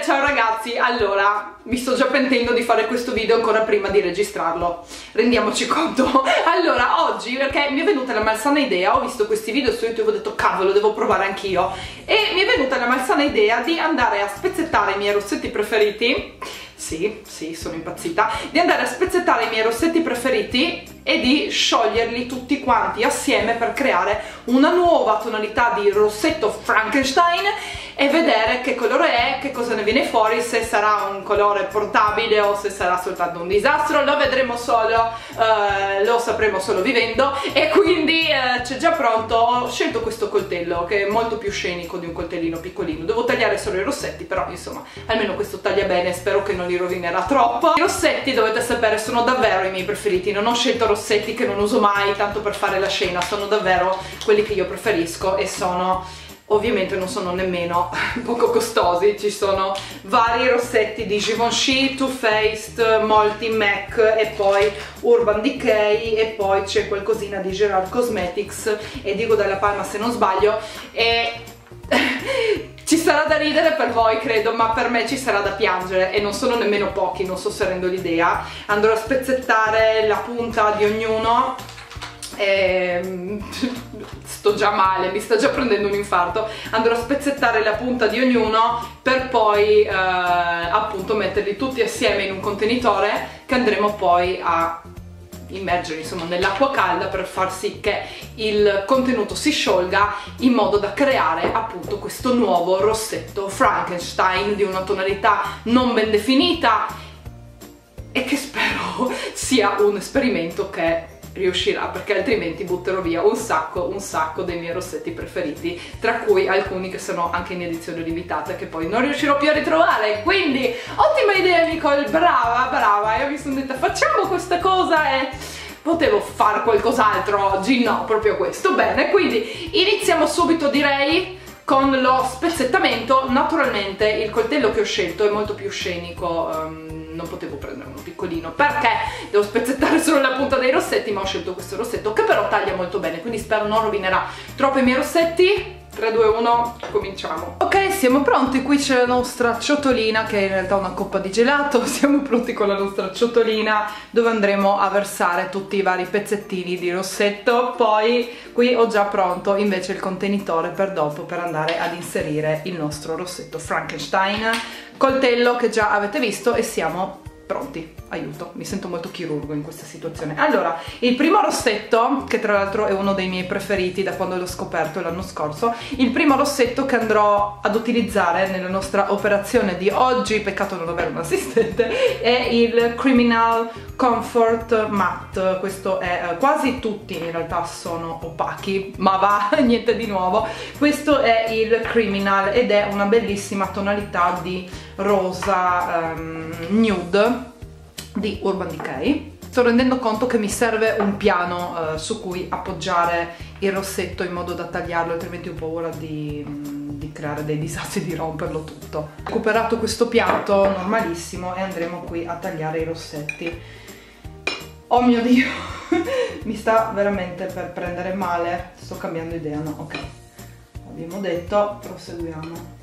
ciao ragazzi, allora mi sto già pentendo di fare questo video ancora prima di registrarlo, rendiamoci conto. Allora, oggi, perché mi è venuta la malsana idea, ho visto questi video su YouTube e ho detto cavolo, devo provare anch'io, e mi è venuta la malsana idea di andare a spezzettare i miei rossetti preferiti. Sì, sono impazzita, di andare a spezzettare i miei rossetti preferiti e di scioglierli tutti quanti assieme per creare una nuova tonalità di rossetto Frankenstein e vedere che colore è, che cosa ne viene fuori, se sarà un colore portabile o se sarà soltanto un disastro. Lo vedremo solo, lo sapremo solo vivendo, e quindi c'è già pronto. Ho scelto questo coltello che è molto più scenico di un coltellino piccolino. Devo tagliare solo i rossetti, però insomma almeno questo taglia bene, spero che non li rovinerà troppo. I rossetti, dovete sapere, sono davvero i miei preferiti. Non ho scelto rossetti che non uso mai tanto per fare la scena, sono davvero quelli che io preferisco e sono... ovviamente non sono nemmeno poco costosi. Ci sono vari rossetti di Givenchy, Too Faced, molti MAC e poi Urban Decay, e poi c'è qualcosina di Gerard Cosmetics e Diego Della Palma se non sbaglio, e ci sarà da ridere per voi credo, ma per me ci sarà da piangere, e non sono nemmeno pochi, non so se rendo l'idea. Andrò a spezzettare la punta di ognuno. Sto già male, mi sta già prendendo un infarto. Andrò a spezzettare la punta di ognuno per poi appunto metterli tutti assieme in un contenitore che andremo poi a immergere insomma nell'acqua calda per far sì che il contenuto si sciolga, in modo da creare appunto questo nuovo rossetto Frankenstein di una tonalità non ben definita, e che spero sia un esperimento che riuscirà, perché altrimenti butterò via un sacco dei miei rossetti preferiti, tra cui alcuni che sono anche in edizione limitata che poi non riuscirò più a ritrovare. Quindi ottima idea Nicole, brava, io mi sono detta facciamo questa cosa e potevo fare qualcos'altro oggi, no, proprio questo. Bene, quindi iniziamo subito direi con lo spezzettamento. Naturalmente il coltello che ho scelto è molto più scenico, non potevo prendere uno piccolino perché devo spezzettare solo la punta dei rossetti, ma ho scelto questo rossetto che però taglia molto bene, quindi spero non rovinerà troppo i miei rossetti. 3, 2, 1, cominciamo. Ok, siamo pronti, qui c'è la nostra ciotolina che è in realtà una coppa di gelato. Siamo pronti con la nostra ciotolina dove andremo a versare tutti i vari pezzettini di rossetto. Poi qui ho già pronto invece il contenitore per dopo, per andare ad inserire il nostro rossetto Frankenstein. Coltello che già avete visto e siamo pronti. Aiuto, mi sento molto chirurgo in questa situazione. Allora, il primo rossetto, che tra l'altro è uno dei miei preferiti da quando l'ho scoperto l'anno scorso, il primo rossetto che andrò ad utilizzare nella nostra operazione di oggi, peccato non avere un assistente, è il Criminal Comfort Matte. Questo è, quasi tutti in realtà sono opachi, ma va, niente di nuovo. Questo è il Criminal ed è una bellissima tonalità di rosa nude di Urban Decay. Sto rendendo conto che mi serve un piano su cui appoggiare il rossetto in modo da tagliarlo, altrimenti ho paura di creare dei disastri, di romperlo tutto. Ho recuperato questo piatto normalissimo e andremo qui a tagliare i rossetti. Oh mio Dio, mi sta veramente per prendere male. Sto cambiando idea, no? Ok, abbiamo detto, proseguiamo.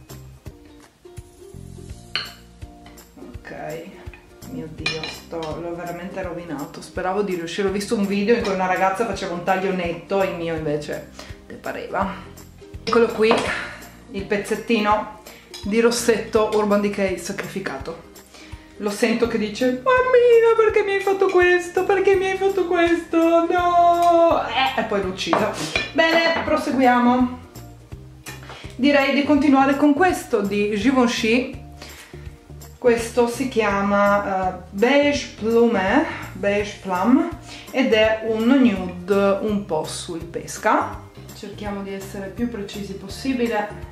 Ok, mio Dio, l'ho veramente rovinato. Speravo di riuscire. Ho visto un video in cui una ragazza faceva un taglio netto, il mio invece te pareva. Eccolo qui, il pezzettino di rossetto Urban Decay sacrificato. Lo sento che dice mammina, perché mi hai fatto questo? Perché mi hai fatto questo? No! E poi l'ho ucciso. Bene, proseguiamo. Direi di continuare con questo di Givenchy. Questo si chiama Beige Plum ed è un nude un po' sul pesca. Cerchiamo di essere più precisi possibile.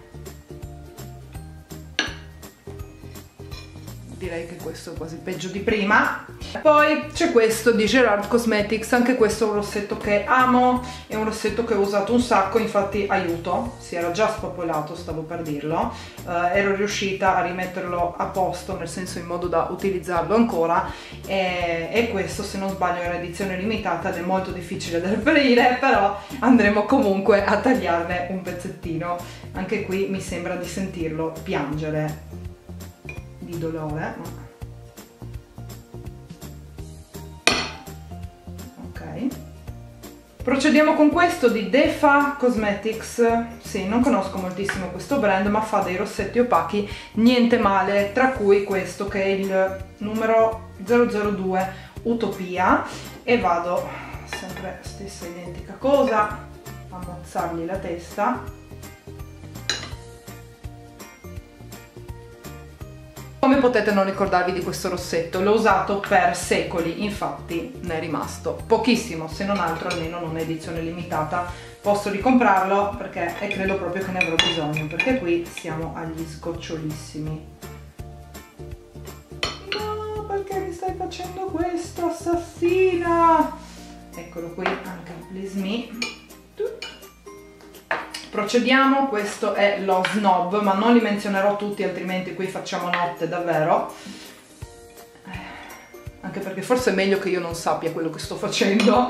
Direi che questo è quasi peggio di prima. Poi c'è questo di Gerard Cosmetics, anche questo è un rossetto che amo, è un rossetto che ho usato un sacco, infatti aiuto, si era già spopolato, stavo per dirlo, ero riuscita a rimetterlo a posto, nel senso in modo da utilizzarlo ancora, e questo se non sbaglio è un'edizione limitata ed è molto difficile da reperire, però andremo comunque a tagliarne un pezzettino. Anche qui mi sembra di sentirlo piangere. di dolore. Ok, procediamo con questo di Defa Cosmetics. Sì, non conosco moltissimo questo brand, ma fa dei rossetti opachi niente male, tra cui questo che è il numero 002 Utopia, e vado sempre stessa identica cosa a mozzargli la testa. Come potete non ricordarvi di questo rossetto? L'ho usato per secoli, infatti ne è rimasto pochissimo, se non altro almeno in un'edizione limitata. Posso ricomprarlo perché credo proprio che ne avrò bisogno, perché qui siamo agli sgocciolissimi. No, perché mi stai facendo questo, assassina? Eccolo qui, anche il Please Me. Procediamo, questo è lo Snob, ma non li menzionerò tutti, altrimenti qui facciamo notte davvero. Anche perché forse è meglio che io non sappia quello che sto facendo.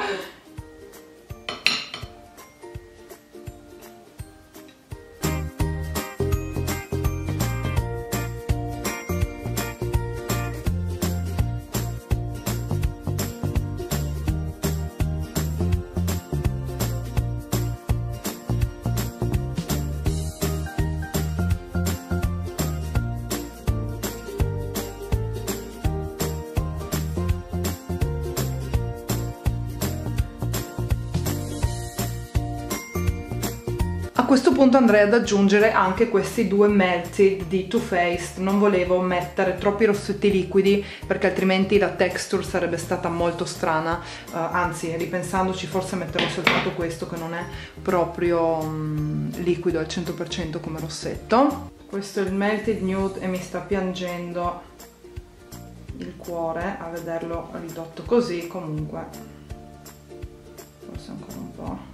A questo punto andrei ad aggiungere anche questi due Melted di Too Faced. Non volevo mettere troppi rossetti liquidi perché altrimenti la texture sarebbe stata molto strana, anzi, ripensandoci, forse metterò soltanto questo che non è proprio liquido al 100% come rossetto. Questo è il Melted Nude e mi sta piangendo il cuore a vederlo ridotto così. Comunque forse ancora un po'.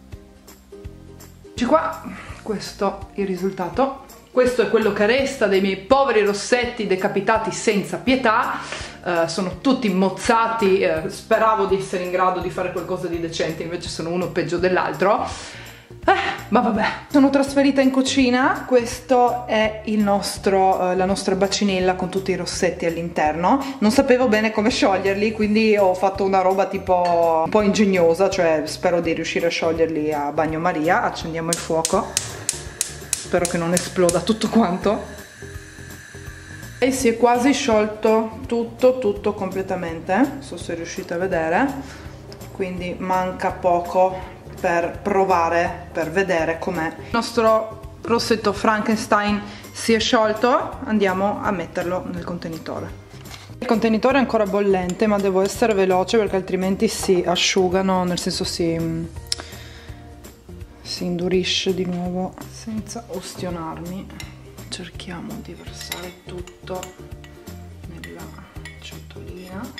Qua, questo è il risultato. Questo è quello che resta dei miei poveri rossetti decapitati senza pietà. Sono tutti mozzati, speravo di essere in grado di fare qualcosa di decente, invece sono uno peggio dell'altro. Ma vabbè, sono trasferita in cucina. Questo è il la nostra bacinella con tutti i rossetti all'interno. Non sapevo bene come scioglierli, quindi ho fatto una roba tipo un po' ingegnosa, cioè spero di riuscire a scioglierli a bagnomaria. Accendiamo il fuoco, spero che non esploda tutto quanto. E si è quasi sciolto tutto completamente, non so se riuscite a vedere, quindi manca poco per provare, per vedere com'è. Il nostro rossetto Frankenstein si è sciolto, andiamo a metterlo nel contenitore. Il contenitore è ancora bollente, ma devo essere veloce perché altrimenti si asciugano, nel senso si indurisce di nuovo. Senza ustionarmi, cerchiamo di versare tutto nella ciotolina.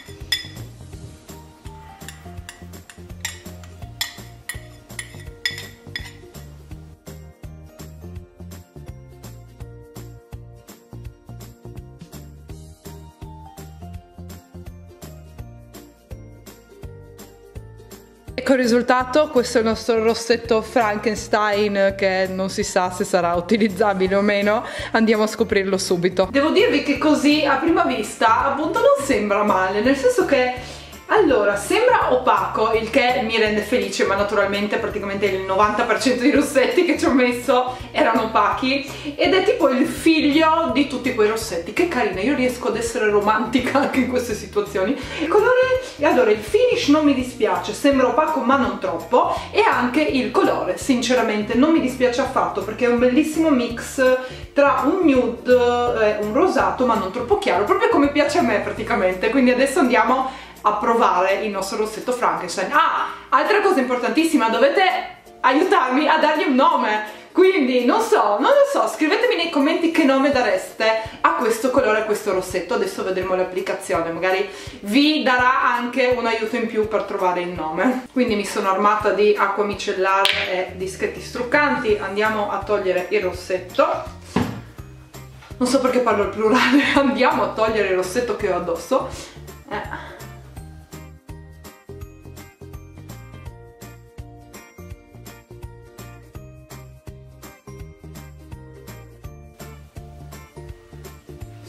Ecco il risultato, questo è il nostro rossetto Frankenstein che non si sa se sarà utilizzabile o meno, andiamo a scoprirlo subito. Devo dirvi che così a prima vista appunto non sembra male, nel senso che allora sembra opaco, il che mi rende felice, ma naturalmente praticamente il 90% dei rossetti che ci ho messo erano opachi, ed è tipo il figlio di tutti quei rossetti. Che carina, io riesco ad essere romantica anche in queste situazioni. Il colore, allora il finish non mi dispiace, sembra opaco ma non troppo, e anche il colore sinceramente non mi dispiace affatto perché è un bellissimo mix tra un nude e un rosato ma non troppo chiaro, proprio come piace a me praticamente. Quindi adesso andiamo a provare il nostro rossetto Frankenstein. Altra cosa importantissima, dovete aiutarmi a dargli un nome, quindi non lo so, scrivetemi nei commenti che nome dareste a questo colore, a questo rossetto. Adesso vedremo l'applicazione, magari vi darà anche un aiuto in più per trovare il nome. Quindi mi sono armata di acqua micellare e dischetti struccanti, andiamo a togliere il rossetto. Non so perché parlo al plurale, andiamo a togliere il rossetto che ho addosso.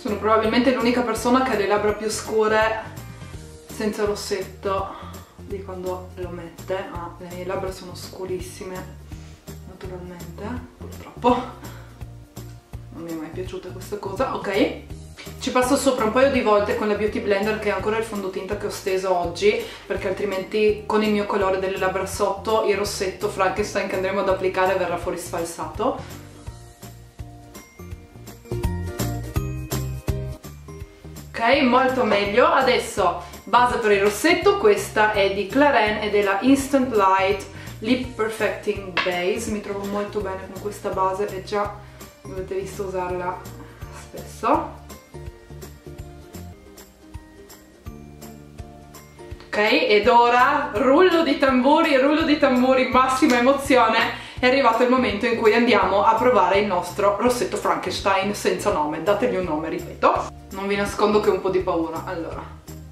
Sono probabilmente l'unica persona che ha le labbra più scure senza rossetto di quando lo mette, ma le mie labbra sono scurissime naturalmente, purtroppo non mi è mai piaciuta questa cosa. Ok, ci passo sopra un paio di volte con la Beauty Blender, che è ancora il fondotinta che ho steso oggi, perché altrimenti con il mio colore delle labbra sotto il rossetto Frankenstein che andremo ad applicare verrà fuori sfalsato. Ok, molto meglio. Adesso base per il rossetto, questa è di Clarins ed è la Instant Light Lip Perfecting Base. Mi trovo molto bene con questa base e già avete visto usarla spesso. Ok, ed ora rullo di tamburi, massima emozione, è arrivato il momento in cui andiamo a provare il nostro rossetto Frankenstein senza nome. Dategli un nome, ripeto. Non vi nascondo che ho un po' di paura. Allora,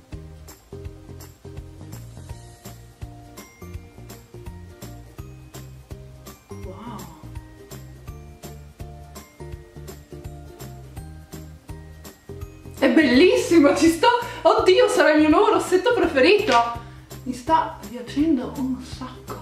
è bellissimo, ci sto... Oddio, sarà il mio nuovo rossetto preferito! Mi sta piacendo un sacco.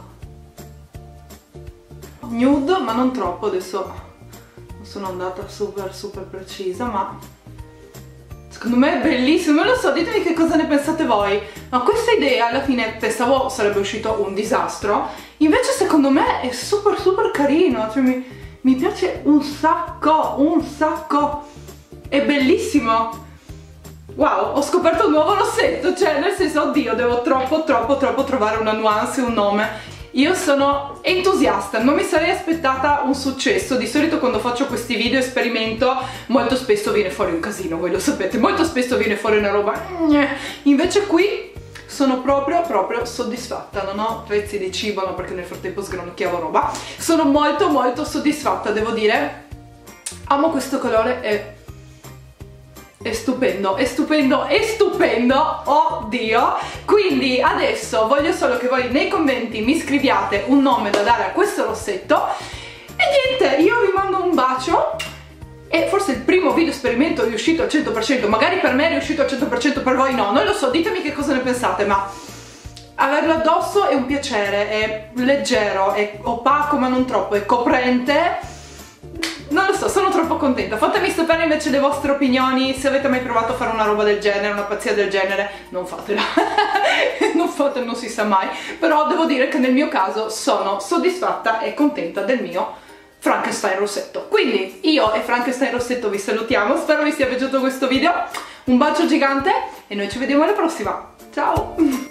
Nude, ma non troppo, adesso non sono andata super precisa, ma secondo me è bellissimo. Non lo so, ditemi che cosa ne pensate voi. Ma questa idea alla fine pensavo sarebbe uscito un disastro, invece secondo me è super carino, cioè mi piace un sacco, è bellissimo. Wow, ho scoperto un nuovo rossetto, cioè nel senso, oddio, devo troppo trovare una nuance e un nome. Io sono entusiasta, non mi sarei aspettata un successo. Di solito quando faccio questi video esperimento molto spesso viene fuori un casino, voi lo sapete, molto spesso viene fuori una roba. Invece qui sono proprio soddisfatta, non ho pezzi di cibo, no, perché nel frattempo sgranocchiavo roba. Sono molto soddisfatta, devo dire. Amo questo colore, è stupendo, oddio. Quindi adesso voglio solo che voi nei commenti mi scriviate un nome da dare a questo rossetto e niente, io vi mando un bacio. E forse il primo video esperimento è riuscito al 100%, magari per me è riuscito al 100%, per voi no, non lo so, ditemi che cosa ne pensate, ma averlo addosso è un piacere, è leggero, è opaco ma non troppo, è coprente. Non lo so, sono troppo contenta. Fatemi sapere invece le vostre opinioni, se avete mai provato a fare una roba del genere, una pazzia del genere. Non fatela. Non fatela, non si sa mai. Però devo dire che nel mio caso sono soddisfatta e contenta del mio Frankenstein rossetto. Quindi io e Frankenstein rossetto vi salutiamo, spero vi sia piaciuto questo video. Un bacio gigante e noi ci vediamo alla prossima. Ciao!